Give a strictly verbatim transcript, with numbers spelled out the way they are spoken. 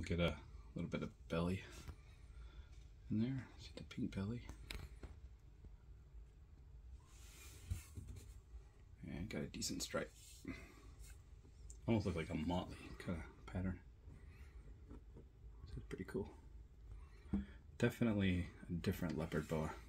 get a little bit of belly in there. See the pink belly? And got a decent stripe. Almost look like a motley kind of pattern. So it's pretty cool. Definitely a different leopard boa.